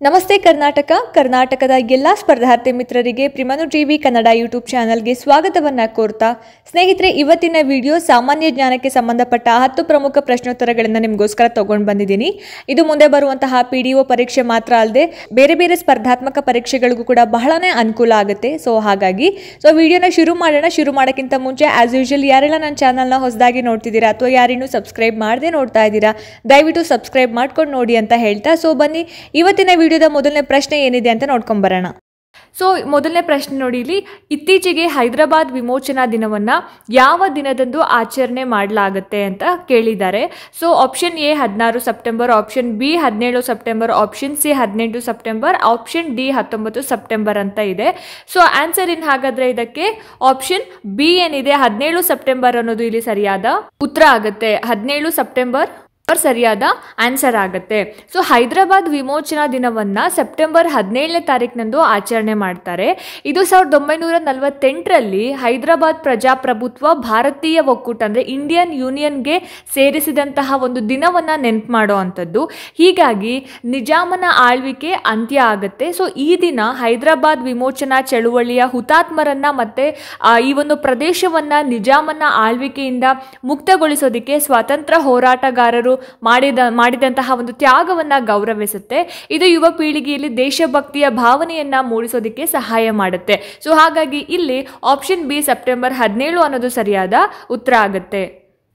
ನಮಸ್ತೆ ಕರ್ನಾಟಕದ ಎಲ್ಲ ಸ್ಪರ್ಧಾರ್ಥಿ ಮಿತ್ರರಿಗೆ ಪ್ರಿಮನು ಟಿವಿ ಕನ್ನಡ ಯೂಟ್ಯೂಬ್ ಚಾನೆಲ್ಗೆ ಸ್ವಾಗತವನ್ನ ಕೋರ್ತಾ ಸ್ನೇಹಿತರೆ, ಇವತ್ತಿನ ವಿಡಿಯೋ ಸಾಮಾನ್ಯ ಜ್ಞಾನಕ್ಕೆ ಸಂಬಂಧಪಟ್ಟ 10 ಪ್ರಮುಖ ಪ್ರಶ್ನೋತ್ತರಗಳನ್ನು ನಿಮಗೋಸ್ಕರ ತಗೊಂಡು ಬಂದಿದ್ದೀನಿ. ಇದು ಮುಂದೆ ಬರುವಂತಹ PDO ಪರೀಕ್ಷೆ ಮಾತ್ರ ಅಲ್ಲದೆ ಬೇರೆ ಬೇರೆ ಸ್ಪರ್ಧಾತ್ಮಕ ಪರೀಕ್ಷೆಗಳಿಗೂ ಕೂಡ ಬಹಳನೇ ಅನುಕೂಲ ಆಗುತ್ತೆ. ಹಾಗಾಗಿ ವಿಡಿಯೋನ ಶುರು ಮಾಡೋಕ್ಕಿಂತ ಮುಂಚೆ ಆಸ್ ಯೂಶುವಲ್ ಯಾರೆಲ್ಲ ನನ್ನ ಚಾನಲ್ನ ಹೊಸದಾಗಿ ನೋಡ್ತಿದ್ದೀರಾ ಅಥವಾ ಯಾರಿನ್ನೂ ಸಬ್ಸ್ಕ್ರೈಬ್ ಮಾಡದೆ ನೋಡ್ತಾ ಇದ್ದೀರಾ, ದಯವಿಟ್ಟು ಸಬ್ಸ್ಕ್ರೈಬ್ ಮಾಡ್ಕೊಂಡು ನೋಡಿ ಅಂತ ಹೇಳ್ತಾ ಬನ್ನಿ ಇವತ್ತಿನ ವಿಡಿಯೋದ ಮೊದಲನೇ ಪ್ರಶ್ನೆ ಏನಿದೆ ಅಂತ ನೋಡ್ಕೊಂಡು ಬರೋಣ. ಮೊದಲನೇ ಪ್ರಶ್ನೆ ನೋಡಿ, ಇಲ್ಲಿ ಇತ್ತೀಚೆಗೆ ಹೈದರಾಬಾದ್ ವಿಮೋಚನಾ ದಿನವನ್ನ ಯಾವ ದಿನದಂದು ಆಚರಣೆ ಮಾಡಲಾಗುತ್ತೆ ಅಂತ ಕೇಳಿದ್ದಾರೆ. Option A 16 September, option B 17 September, option C 18 September, option D 19 September ಅಂತ ಇದೆ. ಆನ್ಸರ್ ಏನ್ ಹಾಗಾದ್ರೆ ಇದಕ್ಕೆ ಆಪ್ಷನ್ ಬಿ ಏನಿದೆ 17 ಸೆಪ್ಟೆಂಬರ್ ಅನ್ನೋದು ಇಲ್ಲಿ ಸರಿಯಾದ ಉತ್ತರ ಆಗುತ್ತೆ. 17 ಸೆಪ್ಟೆಂಬರ್ ಸರಿಯಾದ ಆನ್ಸರ್ ಆಗುತ್ತೆ. ಹೈದರಾಬಾದ್ ವಿಮೋಚನಾ ದಿನವನ್ನ ಸೆಪ್ಟೆಂಬರ್ 17ನೇ ತಾರೀಕಿನಂದು ಆಚರಣೆ ಮಾಡ್ತಾರೆ. ಇದು 1948ರಲ್ಲಿ ಹೈದರಾಬಾದ್ ಪ್ರಜಾಪ್ರಭುತ್ವ ಭಾರತೀಯ ಒಕ್ಕೂಟ ಅಂದ್ರೆ ಇಂಡಿಯನ್ ಯೂನಿಯನ್ಗೆ ಸೇರಿಸಿದಂತಹ ಒಂದು ದಿನವನ್ನ ನೆನಪು ಮಾಡೋ ಅಂಥದ್ದು. ಹೀಗಾಗಿ ನಿಜಾಮನ ಆಳ್ವಿಕೆ ಅಂತ್ಯ ಆಗುತ್ತೆ. ಈ ದಿನ ಹೈದರಾಬಾದ್ ವಿಮೋಚನಾ ಚಳುವಳಿಯ ಹುತಾತ್ಮರನ್ನ ಮತ್ತೆ ಈ ಒಂದು ಪ್ರದೇಶವನ್ನ ನಿಜಾಮನ ಆಳ್ವಿಕೆಯಿಂದ ಮುಕ್ತಗೊಳಿಸೋದಕ್ಕೆ ಸ್ವಾತಂತ್ರ್ಯ ಹೋರಾಟಗಾರರು ಮಾಡಿದಂತಹ ಒಂದು ತ್ಯಾಗವನ್ನ ಗೌರವಿಸುತ್ತೆ. ಇದು ಯುವ ಪೀಳಿಗೆಯಲ್ಲಿ ದೇಶಭಕ್ತಿಯ ಭಾವನೆಯನ್ನ ಮೂಡಿಸೋದಕ್ಕೆ ಸಹಾಯ ಮಾಡುತ್ತೆ. ಹಾಗಾಗಿ ಇಲ್ಲಿ ಆಪ್ಷನ್ ಬಿ ಸೆಪ್ಟೆಂಬರ್ 17 ಅನ್ನೋದು ಸರಿಯಾದ ಉತ್ತರ ಆಗುತ್ತೆ.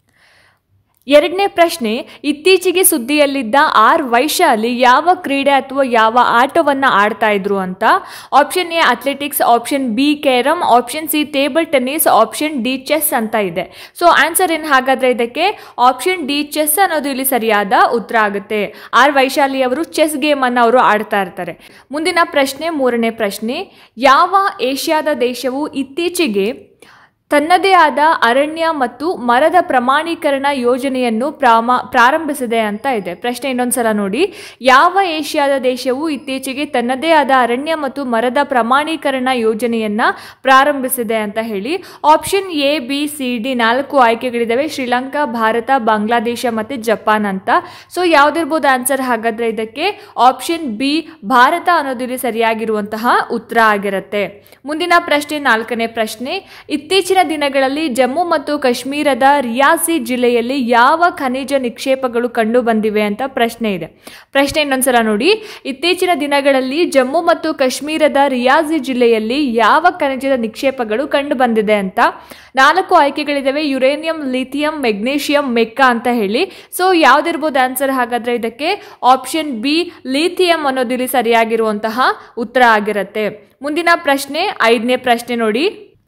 ಎರಡನೇ ಪ್ರಶ್ನೆ, ಇತ್ತೀಚೆಗೆ ಸುದ್ದಿಯಲ್ಲಿದ್ದ ಆರ್ ವೈಶಾಲಿ ಯಾವ ಕ್ರೀಡೆ ಅಥವಾ ಯಾವ ಆಟವನ್ನ ಆಡ್ತಾ ಇದ್ರು ಅಂತ. Option A athletics, option B carrom, option C table tennis, option D chess ಅಂತ ಇದೆ. ಆನ್ಸರ್ ಏನ್ ಹಾಗಾದ್ರೆ ಇದಕ್ಕೆ ಆಪ್ಷನ್ ಡಿ ಚೆಸ್ ಅನ್ನೋದು ಇಲ್ಲಿ ಸರಿಯಾದ ಉತ್ತರ ಆಗುತ್ತೆ. ಆರ್ ವೈಶಾಲಿ ಅವರು ಚೆಸ್ ಗೇಮ್ ಅನ್ನ ಅವರು ಆಡ್ತಾ ಇರ್ತಾರೆ. ಮುಂದಿನ ಪ್ರಶ್ನೆ, ಮೂರನೇ ಪ್ರಶ್ನೆ, ಯಾವ ಏಷ್ಯಾದ ದೇಶವು ಇತ್ತೀಚೆಗೆ ತನ್ನದೇ ಆದ ಅರಣ್ಯ ಮತ್ತು ಮರದ ಪ್ರಮಾಣೀಕರಣ ಯೋಜನೆಯನ್ನು ಪ್ರಾರಂಭಿಸಿದೆ ಅಂತ ಇದೆ. ಪ್ರಶ್ನೆ ಇನ್ನೊಂದ್ಸಲ ನೋಡಿ, ಯಾವ ಏಷ್ಯಾದ ದೇಶವು ಇತ್ತೀಚೆಗೆ ತನ್ನದೇ ಆದ ಅರಣ್ಯ ಮತ್ತು ಮರದ ಪ್ರಮಾಣೀಕರಣ ಯೋಜನೆಯನ್ನ ಪ್ರಾರಂಭಿಸಿದೆ ಅಂತ ಹೇಳಿ. Option A B C D 4 ಆಯ್ಕೆಗಳಿದಾವೆ. ಶ್ರೀಲಂಕಾ, ಭಾರತ, ಬಾಂಗ್ಲಾದೇಶ ಮತ್ತೆ ಜಪಾನ್ ಅಂತ. ಯಾವ್ದಿರ್ಬೋದು ಆನ್ಸರ್ ಹಾಗಾದ್ರೆ ಇದಕ್ಕೆ ಆಪ್ಷನ್ ಬಿ ಭಾರತ ಅನ್ನೋದು ಇಲ್ಲಿ ಸರಿಯಾಗಿರುವಂತಹ ಉತ್ತರ ಆಗಿರುತ್ತೆ. ಮುಂದಿನ ಪ್ರಶ್ನೆ, ನಾಲ್ಕನೇ ಪ್ರಶ್ನೆ, ಇತ್ತೀಚಿನ ದಿನಗಳಲ್ಲಿ ಜಮ್ಮು ಮತ್ತು ಕಾಶ್ಮೀರದ ರಿಯಾಸಿ ಜಿಲ್ಲೆಯಲ್ಲಿ ಯಾವ ಖನಿಜ ನಿಕ್ಷೇಪಗಳು ಕಂಡು ಬಂದಿವೆ ಅಂತ ಪ್ರಶ್ನೆ ಇದೆ. ಪ್ರಶ್ನೆ ಇನ್ನೊಂದ್ಸಲ ನೋಡಿ, ಇತ್ತೀಚಿನ ದಿನಗಳಲ್ಲಿ ಜಮ್ಮು ಮತ್ತು ಕಾಶ್ಮೀರದ ರಿಯಾಸಿ ಜಿಲ್ಲೆಯಲ್ಲಿ ಯಾವ ಖನಿಜದ ನಿಕ್ಷೇಪಗಳು ಕಂಡು ಬಂದಿದೆ ಅಂತ. 4 ಆಯ್ಕೆಗಳಿದಾವೆ. ಯುರೇನಿಯಂ, ಲಿಥಿಯಂ, ಮೆಗ್ನೀಷಿಯಂ, ಮೆಕ್ಕಾ ಅಂತ ಹೇಳಿ. ಯಾವ್ದಿರ್ಬೋದು ಆನ್ಸರ್ ಹಾಗಾದ್ರೆ ಇದಕ್ಕೆ ಆಪ್ಷನ್ ಬಿ ಲಿಥಿಯಂ ಅನ್ನೋದು ಇಲ್ಲಿ ಸರಿಯಾಗಿರುವಂತಹ ಉತ್ತರ ಆಗಿರುತ್ತೆ. ಮುಂದಿನ ಪ್ರಶ್ನೆ, 5ನೇ ಪ್ರಶ್ನೆ ನೋಡಿ,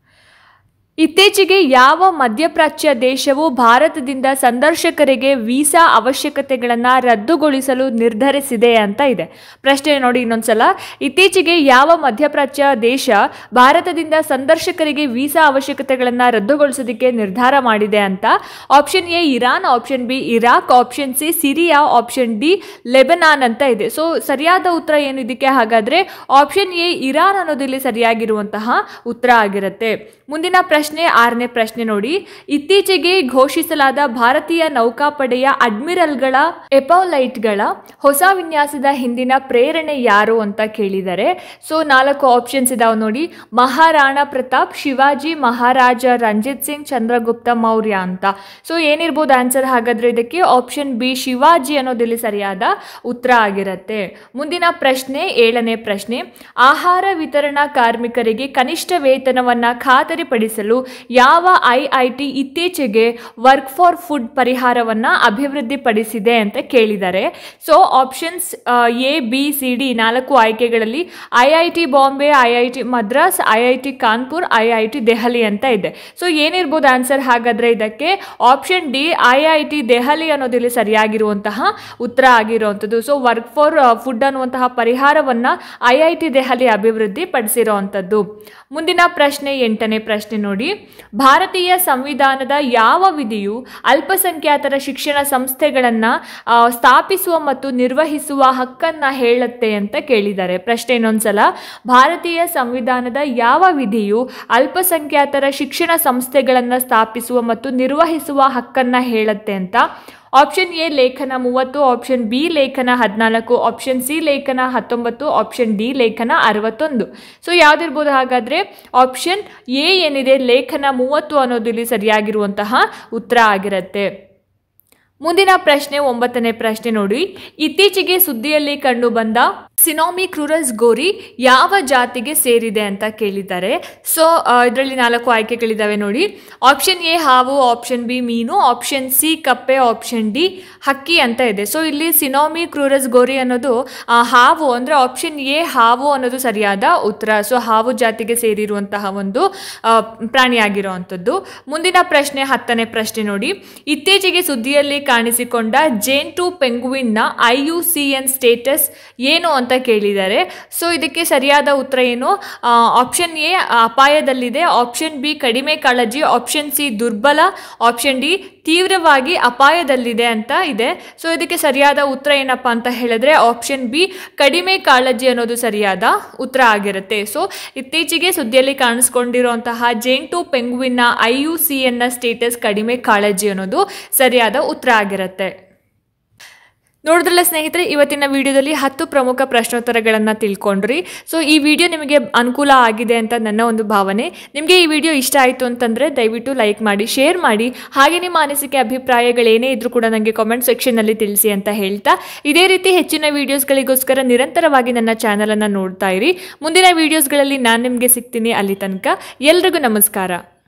ಇತ್ತೀಚೆಗೆ ಯಾವ ಮಧ್ಯಪ್ರಾಚ್ಯ ದೇಶವು ಭಾರತದಿಂದ ಸಂದರ್ಶಕರಿಗೆ ವೀಸಾ ಅವಶ್ಯಕತೆಗಳನ್ನು ರದ್ದುಗೊಳಿಸಲು ನಿರ್ಧರಿಸಿದೆ ಅಂತ ಇದೆ. ಪ್ರಶ್ನೆ ನೋಡಿ ಇನ್ನೊಂದ್ಸಲ, ಇತ್ತೀಚೆಗೆ ಯಾವ ಮಧ್ಯಪ್ರಾಚ್ಯ ದೇಶ ಭಾರತದಿಂದ ಸಂದರ್ಶಕರಿಗೆ ವೀಸಾ ಅವಶ್ಯಕತೆಗಳನ್ನು ರದ್ದುಗೊಳಿಸೋದಕ್ಕೆ ನಿರ್ಧಾರ ಮಾಡಿದೆ ಅಂತ. Option A Iran, option B Iraq, option C Syria, option D Lebanon ಅಂತ ಇದೆ. ಸರಿಯಾದ ಉತ್ತರ ಏನು ಇದಕ್ಕೆ ಹಾಗಾದ್ರೆ ಆಪ್ಷನ್ ಎ ಇರಾನ್ ಅನ್ನೋದು ಇಲ್ಲಿ ಸರಿಯಾಗಿರುವಂತಹ ಉತ್ತರ ಆಗಿರುತ್ತೆ. ಮುಂದಿನ ಪ್ರಶ್ನೆ, 6ನೇ ಪ್ರಶ್ನೆ ನೋಡಿ, ಇತ್ತೀಚೆಗೆ ಘೋಷಿಸಲಾದ ಭಾರತೀಯ ನೌಕಾಪಡೆಯ ಅಡ್ಮಿರಲ್ಗಳ ಎಪೌಲೈಟ್ಗಳ ಹೊಸ ವಿನ್ಯಾಸದ ಹಿಂದಿನ ಪ್ರೇರಣೆ ಯಾರು ಅಂತ ಕೇಳಿದರೆ. 4 ಆಪ್ಷನ್ಸ್ ಇದಾವೆ ನೋಡಿ, ಮಹಾರಾಣಾ ಪ್ರತಾಪ್, ಶಿವಾಜಿ ಮಹಾರಾಜ ರಂಜಿತ್ ಸಿಂಗ್, ಚಂದ್ರಗುಪ್ತ ಮೌರ್ಯ ಅಂತ. ಏನಿರ್ಬೋದು ಆನ್ಸರ್ ಹಾಗಾದ್ರೆ ಇದಕ್ಕೆ ಆಪ್ಷನ್ ಬಿ ಶಿವಾಜಿ ಅನ್ನೋದಿಲ್ಲಿ ಸರಿಯಾದ ಉತ್ತರ ಆಗಿರುತ್ತೆ. ಮುಂದಿನ ಪ್ರಶ್ನೆ, 7ನೇ ಪ್ರಶ್ನೆ, ಆಹಾರ ವಿತರಣಾ ಕಾರ್ಮಿಕರಿಗೆ ಕನಿಷ್ಠ ವೇತನವನ್ನ ಖಾತರಿಪಡಿಸಲು ಯಾವ ಐಐಟಿ ಇತ್ತೀಚೆಗೆ ವರ್ಕ್ ಫಾರ್ ಫುಡ್ ಪರಿಹಾರವನ್ನ ಅಭಿವೃದ್ಧಿಪಡಿಸಿದೆ ಅಂತ ಕೇಳಿದ್ದಾರೆ. Options A B C D 4 ಆಯ್ಕೆಗಳಲ್ಲಿ IIT Bombay, IIT Madras, IIT Kanpur, IIT Delhi ಅಂತ ಇದೆ. ಏನಿರ್ಬೋದು ಆನ್ಸರ್ ಹಾಗಾದ್ರೆ ಇದಕ್ಕೆ ಆಪ್ಷನ್ ಡಿ ಐಐಟಿ ದೆಹಲಿ ಅನ್ನೋದಿಲ್ಲಿ ಸರಿಯಾಗಿರುವಂತಹ ಉತ್ತರ ಆಗಿರುವಂಥದ್ದು. ವರ್ಕ್ ಫಾರ್ ಫುಡ್ ಅನ್ನುವಂತಹ ಪರಿಹಾರವನ್ನ ಐಐಟಿ ದೆಹಲಿ ಅಭಿವೃದ್ಧಿ ಪಡಿಸಿರುವಂಥದ್ದು. ಮುಂದಿನ ಪ್ರಶ್ನೆ, 8ನೇ ಪ್ರಶ್ನೆ ನೋಡಿ, ಭಾರತೀಯ ಸಂವಿಧಾನದ ಯಾವ ವಿಧಿಯು ಅಲ್ಪಸಂಖ್ಯಾತರ ಶಿಕ್ಷಣ ಸಂಸ್ಥೆಗಳನ್ನು ಸ್ಥಾಪಿಸುವ ಮತ್ತು ನಿರ್ವಹಿಸುವ ಹಕ್ಕನ್ನ ಹೇಳುತ್ತೆ ಅಂತ ಕೇಳಿದ್ದಾರೆ. ಪ್ರಶ್ನೆ ಇನ್ನೊಂದ್ಸಲ, ಭಾರತೀಯ ಸಂವಿಧಾನದ ಯಾವ ವಿಧಿಯು ಅಲ್ಪಸಂಖ್ಯಾತರ ಶಿಕ್ಷಣ ಸಂಸ್ಥೆಗಳನ್ನು ಸ್ಥಾಪಿಸುವ ಮತ್ತು ನಿರ್ವಹಿಸುವ ಹಕ್ಕನ್ನ ಹೇಳುತ್ತೆ ಅಂತ. ಆಪ್ಷನ್ ಎ ಲೇಖನ 30, ಆಪ್ಷನ್ ಬಿ ಲೇಖನ 14, ಆಪ್ಷನ್ ಸಿ ಲೇಖನ 19, ಆಪ್ಷನ್ ಡಿ ಲೇಖನ 61. ಸೊ ಯಾವುದಿರ್ಬೋದು ಹಾಗಾದರೆ ಆಪ್ಷನ್ ಎ ಏನಿದೆ ಲೇಖನ 30 ಅನ್ನೋದು ಇಲ್ಲಿ ಸರಿಯಾಗಿರುವಂತಹ ಉತ್ತರ ಆಗಿರುತ್ತೆ. ಮುಂದಿನ ಪ್ರಶ್ನೆ 9ನೇ ಪ್ರಶ್ನೆ ನೋಡಿ. ಇತ್ತೀಚೆಗೆ ಸುದ್ದಿಯಲ್ಲಿ ಕಂಡು ಬಂದ ಸಿನೋಮಿಕ್ರೂರಸ್ ಗೋರಿ ಯಾವ ಜಾತಿಗೆ ಸೇರಿದೆ ಅಂತ ಕೇಳಿದ್ದಾರೆ. ಸೊ ಇದರಲ್ಲಿ 4 ಆಯ್ಕೆಗಳಿದ್ದಾವೆ ನೋಡಿ. ಆಪ್ಷನ್ ಎ ಹಾವು, ಆಪ್ಷನ್ ಬಿ ಮೀನು, ಆಪ್ಷನ್ ಸಿ ಕಪ್ಪೆ, ಆಪ್ಷನ್ ಡಿ ಹಕ್ಕಿ ಅಂತ ಇದೆ. ಸೊ ಇಲ್ಲಿ ಸಿನೋಮಿಕ್ರೂರಸ್ ಗೋರಿ ಅನ್ನೋದು ಹಾವು, ಅಂದರೆ ಆಪ್ಷನ್ ಎ ಹಾವು ಅನ್ನೋದು ಸರಿಯಾದ ಉತ್ತರ. ಸೊ ಹಾವು ಜಾತಿಗೆ ಸೇರಿರುವಂತಹ ಒಂದು ಪ್ರಾಣಿಯಾಗಿರುವಂಥದ್ದು. ಮುಂದಿನ ಪ್ರಶ್ನೆ 10ನೇ ಪ್ರಶ್ನೆ ನೋಡಿ. ಇತ್ತೀಚೆಗೆ ಸುದ್ದಿಯಲ್ಲಿ ಕಾಣಿಸಿಕೊಂಡ ಜೇಂಟು ಪೆಂಗ್ವಿನ್ನ IUCN ಸ್ಟೇಟಸ್ ಏನು ಅಂತ ಕೇಳಿದ್ದಾರೆ. ಸೊ ಇದಕ್ಕೆ ಸರಿಯಾದ ಉತ್ತರ ಏನು? ಆಪ್ಷನ್ ಎ ಅಪಾಯದಲ್ಲಿದೆ, ಆಪ್ಷನ್ ಬಿ ಕಡಿಮೆ ಕಾಳಜಿ, ಆಪ್ಷನ್ ಸಿ ದುರ್ಬಲ, ಆಪ್ಷನ್ ಡಿ ತೀವ್ರವಾಗಿ ಅಪಾಯದಲ್ಲಿದೆ ಅಂತ ಇದೆ. ಸೊ ಇದಕ್ಕೆ ಸರಿಯಾದ ಉತ್ತರ ಏನಪ್ಪ ಅಂತ ಹೇಳಿದ್ರೆ ಆಪ್ಷನ್ ಬಿ ಕಡಿಮೆ ಕಾಳಜಿ ಅನ್ನೋದು ಸರಿಯಾದ ಉತ್ತರ ಆಗಿರುತ್ತೆ. ಸೊ ಇತ್ತೀಚೆಗೆ ಸುದ್ದಿಯಲ್ಲಿ ಕಾಣಿಸ್ಕೊಂಡಿರುವಂತಹ ಜೇಂಟು ಪೆಂಗ್ವಿನ್ನ IUCN ಸ್ಟೇಟಸ್ ಕಡಿಮೆ ಕಾಳಜಿ ಅನ್ನೋದು ಸರಿಯಾದ ಉತ್ತರ ಆಗಿರುತ್ತೆ. ನೋಡಿದ್ರಲ್ಲ ಸ್ನೇಹಿತರೆ, ಇವತ್ತಿನ ವಿಡಿಯೋದಲ್ಲಿ 10 ಪ್ರಮುಖ ಪ್ರಶ್ನೋತ್ತರಗಳನ್ನು ತಿಳ್ಕೊಂಡ್ರಿ. ಸೊ ಈ ವಿಡಿಯೋ ನಿಮಗೆ ಅನುಕೂಲ ಆಗಿದೆ ಅಂತ ನನ್ನ ಒಂದು ಭಾವನೆ. ನಿಮಗೆ ಈ ವಿಡಿಯೋ ಇಷ್ಟ ಆಯಿತು ಅಂತಂದರೆ ದಯವಿಟ್ಟು ಲೈಕ್ ಮಾಡಿ, ಶೇರ್ ಮಾಡಿ, ಹಾಗೆ ನಿಮ್ಮ ಅನಿಸಿಕೆ ಅಭಿಪ್ರಾಯಗಳೇನೇ ಇದ್ರೂ ಕೂಡ ನನಗೆ ಕಾಮೆಂಟ್ ಸೆಕ್ಷನ್ನಲ್ಲಿ ತಿಳಿಸಿ ಅಂತ ಹೇಳ್ತಾ, ಇದೇ ರೀತಿ ಹೆಚ್ಚಿನ ವೀಡಿಯೋಸ್ಗಳಿಗೋಸ್ಕರ ನಿರಂತರವಾಗಿ ನನ್ನ ಚಾನಲನ್ನು ನೋಡ್ತಾ ಇರಿ. ಮುಂದಿನ ವೀಡಿಯೋಸ್ಗಳಲ್ಲಿ ನಾನು ನಿಮಗೆ ಸಿಗ್ತೀನಿ. ಅಲ್ಲಿ ತನಕ ಎಲ್ರಿಗೂ ನಮಸ್ಕಾರ.